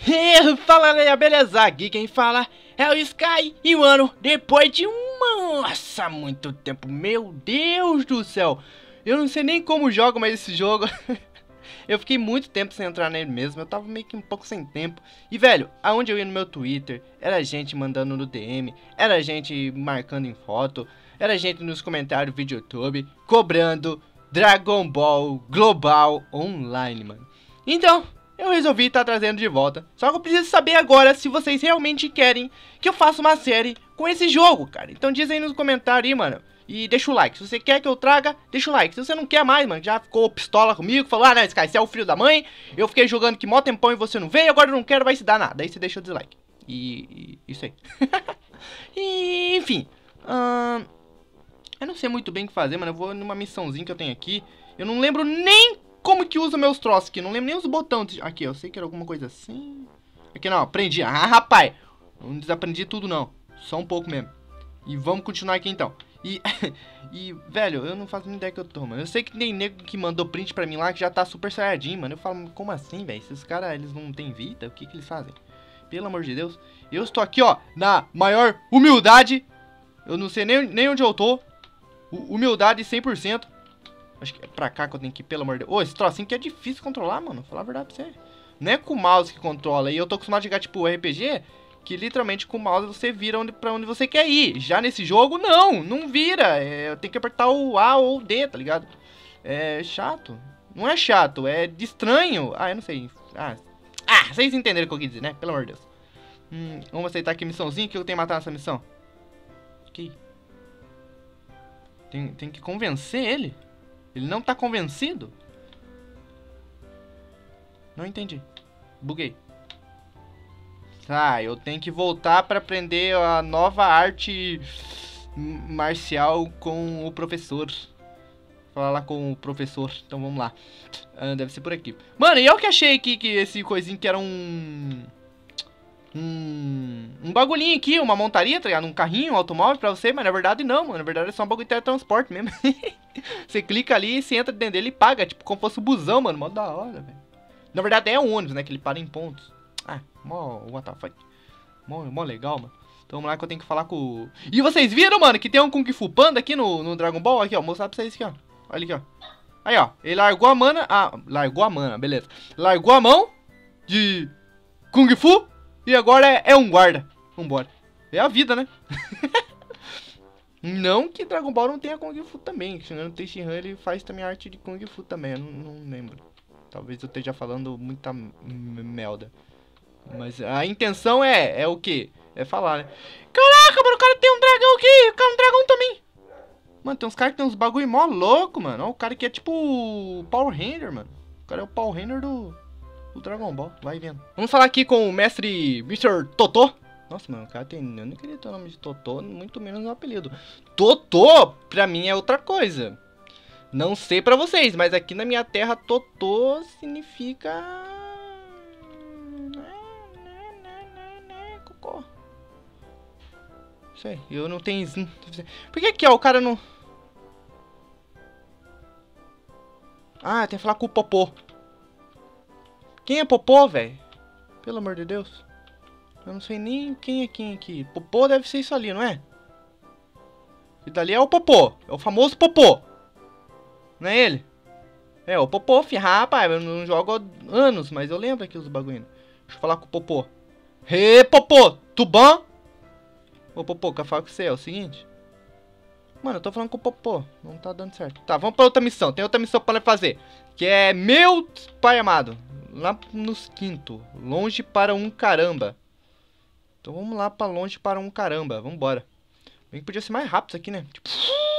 Fala galera, beleza? Aqui quem fala é o Sky. E mano, depois de nossa, muito tempo, meu Deus do céu, eu não sei nem como jogo mais esse jogo. Eu fiquei muito tempo sem entrar nele mesmo, eu tava meio que um pouco sem tempo. E velho, aonde eu ia no meu Twitter, era gente mandando no DM, era gente marcando em foto, era gente nos comentários do YouTube, cobrando Dragon Ball Global Online, mano. Então, eu resolvi estar trazendo de volta. Só que eu preciso saber agora se vocês realmente querem que eu faça uma série com esse jogo, cara. Então diz aí nos comentários aí, mano. E deixa o like. Se você quer que eu traga, deixa o like. Se você não quer mais, mano, já ficou pistola comigo, falou, ah, não, Sky, você é o filho da mãe. Eu fiquei jogando que mó tempão e você não veio, agora eu não quero, vai se dar nada. Aí você deixa o dislike. E isso aí. E, enfim. Eu não sei muito bem o que fazer, mano. Eu vou numa missãozinha que eu tenho aqui. Eu não lembro nem como que usa meus troços aqui. Não lembro nem os botões. Aqui, eu sei que era alguma coisa assim. Aqui não, aprendi. Ah, rapaz. Não desaprendi tudo, não. Só um pouco mesmo. E vamos continuar aqui, então. E, velho, eu não faço nem ideia que eu tô, mano. Eu sei que tem nego que mandou print pra mim lá que já tá super saiyajin, mano. Eu falo, como assim, velho? Esses caras, eles não têm vida? O que que eles fazem? Pelo amor de Deus. Eu estou aqui, ó, na maior humildade. Eu não sei nem onde eu tô. Humildade 100%. Acho que é pra cá que eu tenho que ir, pelo amor de Deus. Ô, esse trocinho que é difícil controlar, mano. Falar a verdade pra você. Não é com o mouse que controla. E eu tô acostumado a jogar, tipo, RPG, que literalmente com o mouse você vira pra onde você quer ir. Já nesse jogo, não vira. Eu tenho que apertar o A ou o D, tá ligado? É chato. Não é chato, é de estranho. Ah, eu não sei. Vocês entenderam o que eu quis dizer, né? Pelo amor de Deus. Vamos aceitar aqui a missãozinha que eu tenho que matar nessa missão. Ok. Tem que convencer ele. Ele não tá convencido? Não entendi. Buguei. Tá, eu tenho que voltar pra aprender a nova arte marcial com o professor. Falar lá com o professor. Então vamos lá. Deve ser por aqui. Mano, e eu que achei aqui que esse coisinho que era um bagulhinho aqui, uma montaria, tá ligado? Um carrinho, um automóvel pra você, mas na verdade não, mano. Na verdade é só um bagulho de teletransporte mesmo. Você clica ali, você entra dentro dele e paga, tipo como fosse um busão, mano. Mó da hora, velho. Na verdade é um ônibus, né? Que ele para em pontos. Mó what the fuck. Mó legal, mano. Então vamos lá que eu tenho que falar com o... E vocês viram, mano, que tem um Kung Fu Panda aqui no Dragon Ball? Aqui, ó, vou mostrar pra vocês aqui, ó. Olha aqui, ó. Aí, ó, ele largou a mana... largou a mana, beleza. Largou a mão de Kung Fu e agora é um guarda. Vambora. É a vida, né? Não que Dragon Ball não tenha Kung Fu também. O Tenshinhan, ele faz também arte de Kung Fu também. Eu não lembro. Talvez eu esteja falando muita merda. Mas a intenção é o quê? É falar, né? Caraca, mano, o cara tem um dragão aqui. O cara é um dragão também. Mano, tem uns caras que tem uns bagulho mó louco, mano. Ó, o cara que é tipo o Power Ranger, mano. O cara é o Power Ranger do Dragon Ball. Vai vendo. Vamos falar aqui com o mestre Mr. Totô. Nossa, mano, o cara tem... Eu não queria ter o nome de Totô, muito menos um apelido. Totô, pra mim, é outra coisa. Não sei pra vocês, mas aqui na minha terra, Totô significa... Cocô. Sei, eu não tenho... Por que ó, o cara não... Tem que falar com o Popô. Quem é Popô, velho? Pelo amor de Deus. Eu não sei nem quem é quem aqui. Popô deve ser isso ali, não é? E dali é o Popô. É o famoso Popô. Não é ele? É, o Popô, rapaz. Eu não jogo há anos, mas eu lembro aqui os bagulho. Deixa eu falar com o Popô. Popô, tudo bom? Ô, Popô, quero falar com você. É o seguinte. Mano, eu tô falando com o Popô. Não tá dando certo. Tá, vamos pra outra missão. Tem outra missão pra fazer. Que é meu pai amado. Lá nos quinto. Longe para um caramba. Então vamos lá pra longe para um caramba. Vambora. Bem que podia ser mais rápido isso aqui, né? Tipo...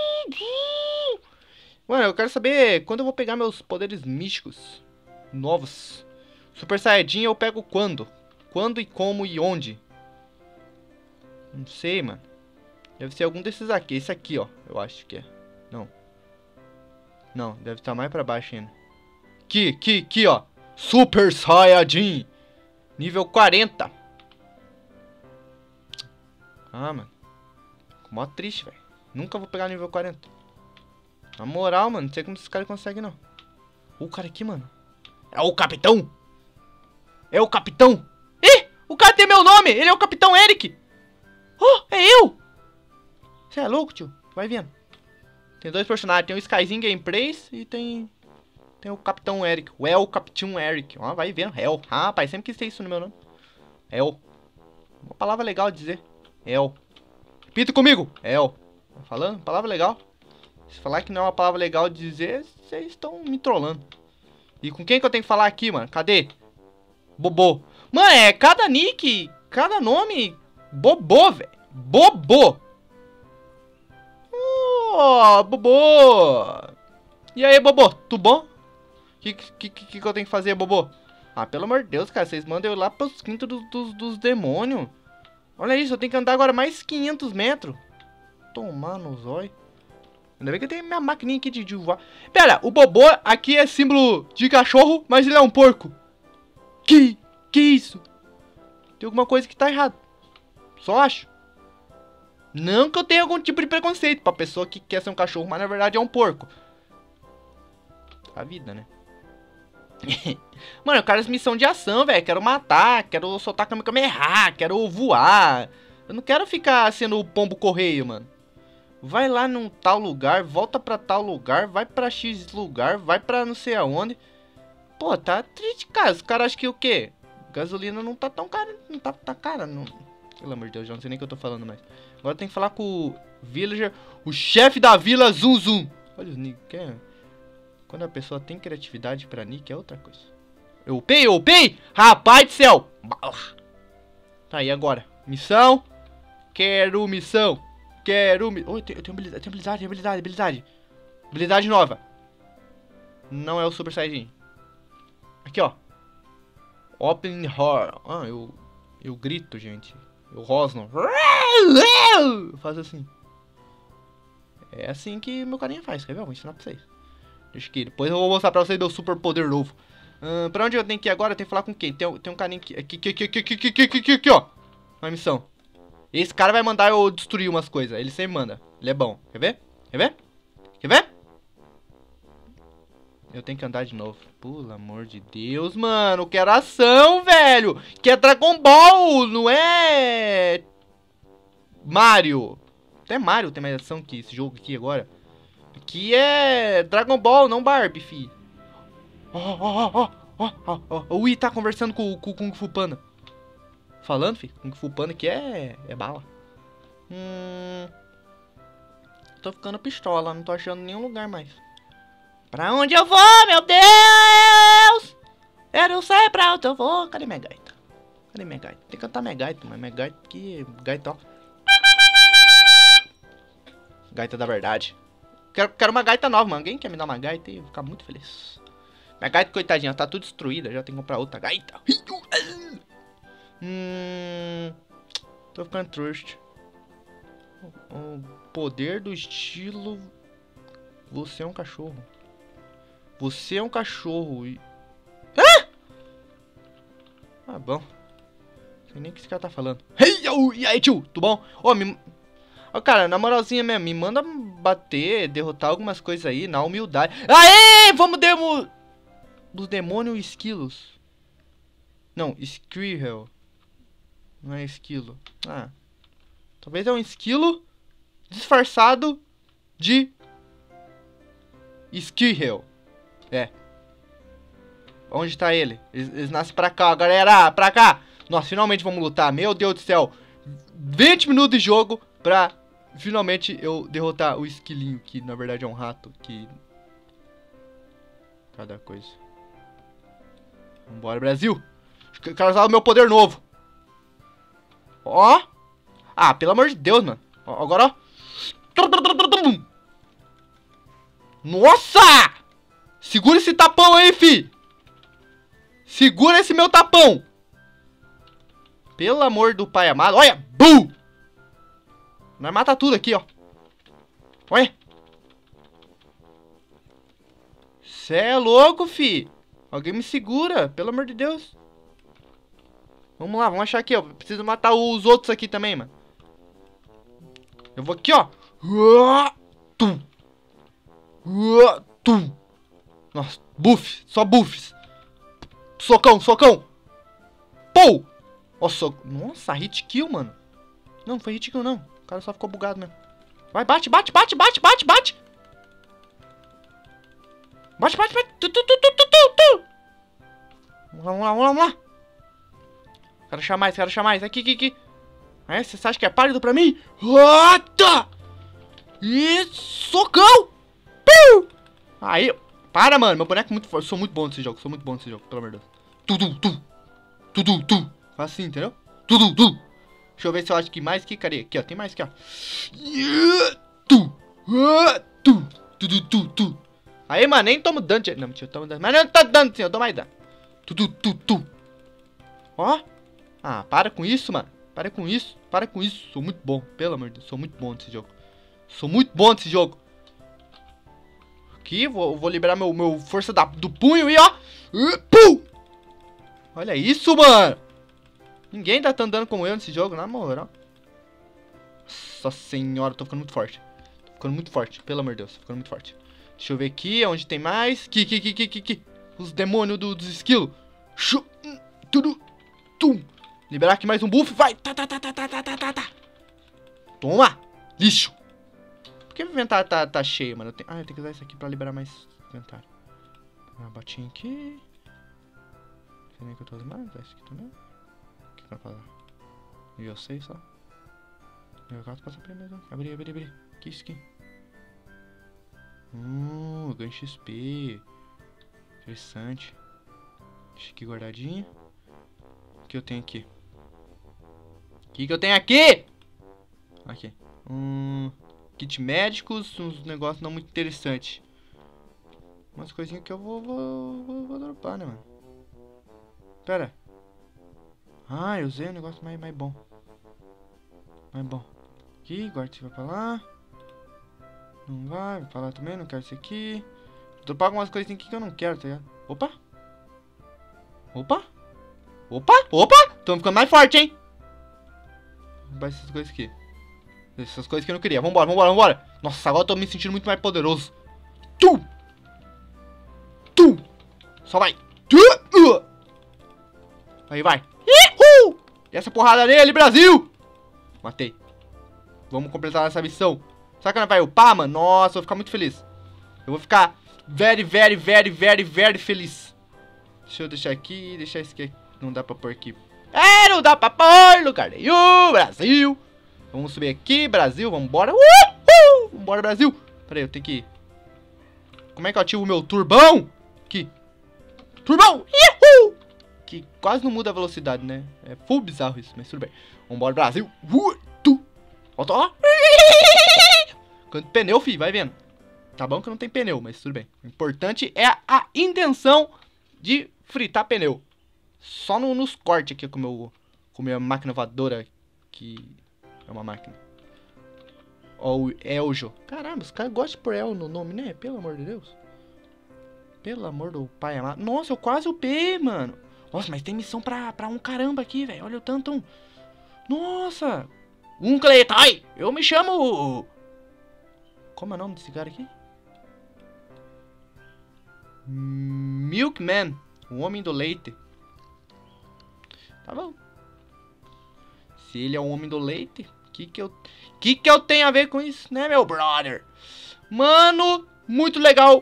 Mano, eu quero saber quando eu vou pegar meus poderes místicos novos. Super Saiyajin eu pego quando? Quando e como e onde? Não sei, mano. Deve ser algum desses aqui. Esse aqui, ó. Eu acho que é. Não, deve estar mais pra baixo ainda. Aqui, ó. Super Saiyajin. Nível 40. Mano. Mó triste, velho. Nunca vou pegar nível 40. Na moral, mano. Não sei como esses caras conseguem, não. O cara aqui, mano. É o capitão. É o capitão. cara tem meu nome! Ele é o Capitão Eric! Oh, é eu! Você é louco, tio? Vai vendo. Tem dois personagens. Tem o Skyzinho Gameplays e tem o Capitão Eric. O El Capitão Eric. Ó, vai vendo. El. Ah, rapaz, sempre quis ter isso no meu nome. El. Uma palavra legal de dizer. El. Repita comigo. El. Tá falando? Palavra legal. Se falar que não é uma palavra legal de dizer, vocês estão me trollando. E com quem que eu tenho que falar aqui, mano? Cadê? Bobô. Mano, é cada nick, cada nome. Bobô, velho. Bobô. Oh, Bobô. E aí, Bobô? Tudo bom? Que eu tenho que fazer, Bobô? Ah, pelo amor de Deus, cara. Vocês mandam eu lá pros quintos dos demônios. Olha isso, eu tenho que andar agora mais 500 metros. Tomar no zóio. Ainda bem que eu tenho minha maquininha aqui de voar. Pera, o Bobô aqui é símbolo de cachorro, mas ele é um porco. Que isso? Tem alguma coisa que tá errado. Só acho. Não que eu tenha algum tipo de preconceito pra pessoa que quer ser um cachorro, mas na verdade é um porco. A vida, né? Mano, eu quero missão de ação, velho. Quero matar, quero soltar Kamehameha, quero voar. Eu não quero ficar sendo o pombo correio, mano. Vai lá num tal lugar, volta pra tal lugar, vai pra X lugar, vai pra não sei aonde. Pô, tá triste, cara. Os caras acham que o quê? Gasolina não tá tão cara, não tá cara, não. Pelo amor de Deus, já não sei nem o que eu tô falando mais. Agora tem que falar com o villager, o chefe da vila Zum Zum. Olha os nick, quando a pessoa tem criatividade pra nick é outra coisa. Eu upei! Rapaz do céu! Bala. Tá, e agora? Missão? Quero missão. Oh, eu tenho habilidade. Habilidade nova. Não é o Super Saiyajin. Aqui, ó. Open Heart. Ah, eu grito, gente. Eu rosno. Eu faço assim. É assim que meu carinha faz, quer ver? Eu vou ensinar pra vocês. Deixa que depois eu vou mostrar pra vocês meu super poder novo. Pra onde eu tenho que ir agora? Eu tenho que falar com quem? Tem um carinha aqui, ó. Uma missão. Esse cara vai mandar eu destruir umas coisas. Ele sempre manda. Ele é bom. Quer ver? Quer ver? Eu tenho que andar de novo. Pelo amor de Deus, mano. Quero ação, velho. Que é Dragon Ball, não é Mario. Até Mario tem mais ação que esse jogo aqui agora. Aqui é Dragon Ball, não Barbie, fi. Ó. O Wii tá conversando com o Kung Fu Panda. Falando, fi. Kung Fu Panda aqui é bala. Tô ficando pistola, não tô achando nenhum lugar mais. Pra onde eu vou, meu Deus? Eu não sei pra onde eu vou. Cadê minha gaita? Tem que cantar minha gaita, mas minha gaita aqui... Gaita, ó. Gaita da verdade. Quero uma gaita nova, mano. Alguém quer me dar uma gaita e eu vou ficar muito feliz. Minha gaita, coitadinha, tá tudo destruída. Já tenho que comprar outra gaita. Tô ficando triste. O poder do estilo... Você é um cachorro. Você é um cachorro e... Ah, bom. Não sei nem o que esse cara tá falando. E aí, tio? Tudo bom? Ô, cara, na moralzinha mesmo, me manda bater, derrotar algumas coisas aí, na humildade. Aê! Vamos dos demônios esquilos. Não, Squirrel. Não é esquilo. Ah. Talvez é um esquilo disfarçado de Squirrel. É. Onde tá ele? Eles nascem pra cá, galera. Pra cá. Nossa, finalmente vamos lutar. Meu Deus do céu. 20 minutos de jogo pra finalmente eu derrotar o esquilinho. Que na verdade é um rato. Que... Cada coisa. Vambora, Brasil. Quero usar o meu poder novo. Ó. Ah, pelo amor de Deus, mano. Ó, agora, ó. Nossa! Segura esse tapão aí, fi. Segura esse meu tapão. Pelo amor do pai amado. Olha, bum! Nós mata tudo aqui, ó. Olha. Cê é louco, fi. Alguém me segura, pelo amor de Deus. Vamos lá, vamos achar aqui, ó. Preciso matar os outros aqui também, mano. Eu vou aqui, ó. Nossa, buff, só buffs. Socão. Pou! Nossa, nossa, hit kill, mano. Não foi hit kill, não. O cara só ficou bugado mesmo. Vai, bate, bate, bate, bate, bate, bate. Bate, bate, bate. Vamos lá, vamos lá, vamos lá. Quero achar mais, quero achar mais. Aqui, aqui, aqui. É, você acha que é pálido pra mim? Ota! E socão! Piu! Aí, para, mano. Meu boneco é muito forte. Sou muito bom nesse jogo, sou muito bom nesse jogo, pelo amor de Deus. Tu. Faz assim, entendeu? Tu. Deixa eu ver se eu acho que mais que, cadê? Aqui, ó, tem mais aqui, ó. Tu. Aí, mano, nem tomo dano. Não, mentira, eu tomo dano. Mas não tá dando sim, eu dou mais dano. Tu. Ó. Ah, para com isso, mano. Para com isso. Sou muito bom, pelo amor de Deus. Sou muito bom nesse jogo. Aqui, vou liberar meu força do punho e ó. Pum! Olha isso, mano. Ninguém tá andando como eu nesse jogo, na moral. Nossa senhora, tô ficando muito forte. Pelo amor de Deus, tô ficando muito forte. Deixa eu ver aqui, onde tem mais. Aqui. Os demônios dos esquilos. Liberar aqui mais um buff, vai. Tá. Toma, lixo. Por que o inventário tá cheio, mano? Eu tenho que usar isso aqui pra liberar mais inventário. Uma botinha aqui. Não sei nem que eu tô usando mais, esse aqui também. O que vai falar? Nível 6 só. Nível 4 passa primeiro. Abri. Que isso aqui? Ganho XP. Interessante. Deixa aqui guardadinho. O que eu tenho aqui? Aqui. Kit médicos, uns negócios não muito interessantes. Umas coisinhas que eu vou dropar, né, mano? Pera. Eu usei um negócio mais bom. Aqui, guarda isso, vai pra lá. Não vai pra lá também, não quero isso aqui. Vou dropar algumas coisinhas aqui que eu não quero, tá ligado? Opa! Tô ficando mais forte, hein? Vai essas coisas aqui. Essas coisas que eu não queria. Vambora. Nossa, agora eu tô me sentindo muito mais poderoso. Tu! Só vai. Aí vai. E essa porrada nele, Brasil! Matei. Vamos completar essa missão. Será que ela vai upar, mano? Nossa, eu vou ficar muito feliz. Eu vou ficar very feliz. Deixa eu deixar aqui. Deixar esse aqui. Não dá pra pôr aqui. Não dá pra pôr lugar nenhum, Brasil. Vamos subir aqui, Brasil. Vambora. Vambora, Brasil. Pera aí, eu tenho que... Como é que eu ativo o meu turbão? Aqui. Turbão. Que quase não muda a velocidade, né? É full bizarro isso, mas tudo bem. Vambora, Brasil. Volta, ó. Quanto pneu, fi, vai vendo. Tá bom que não tem pneu, mas tudo bem. O importante é a intenção de fritar pneu. Só nos cortes aqui com minha máquina voadora, que é uma máquina. Ó, o Eljo. Caramba, os caras gostam de pôr El no nome, né? Pelo amor de Deus. Pelo amor do pai amado. Nossa, eu quase upei, mano. Nossa, mas tem missão pra um caramba aqui, velho. Olha o tanto. Nossa. Cleitai. Eu me chamo... Como é o nome desse cara aqui? Milkman. O homem do leite. Tá bom. Se ele é o homem do leite, que eu tenho a ver com isso, né, meu brother? Mano, muito legal.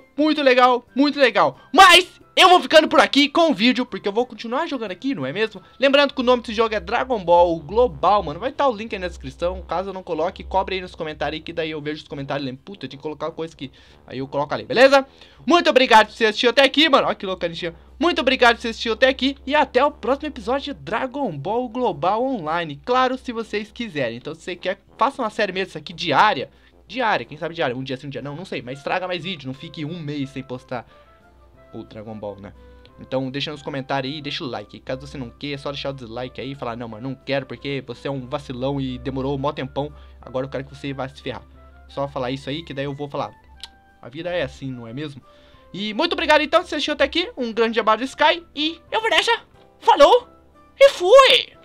Mas eu vou ficando por aqui com o vídeo, porque eu vou continuar jogando aqui, não é mesmo? Lembrando que o nome desse jogo é Dragon Ball Global, mano. Vai estar o link aí na descrição. Caso eu não coloque, cobre aí nos comentários, que daí eu vejo os comentários e lembro, puta, eu tinha que colocar coisa que... Aí eu coloco ali, beleza? Muito obrigado por você assistir até aqui, mano. Olha que louco, Anistinha. Muito obrigado por você assistir até aqui. E até o próximo episódio de Dragon Ball Global Online. Claro, se vocês quiserem. Então, se você quer, faça uma série mesmo, isso aqui diária. Quem sabe diária? Um dia sim, um dia não sei. Mas traga mais vídeo, não fique um mês sem postar o Dragon Ball, né? Então deixa nos comentários aí, deixa o like. Caso você não queira, é só deixar o dislike aí e falar, não, mano, não quero porque você é um vacilão e demorou um mó tempão. Agora eu quero que você vá se ferrar. Só falar isso aí que daí eu vou falar. A vida é assim, não é mesmo? E muito obrigado então por você assistir até aqui. Um grande abraço do Sky e eu vou deixar. Falou e fui!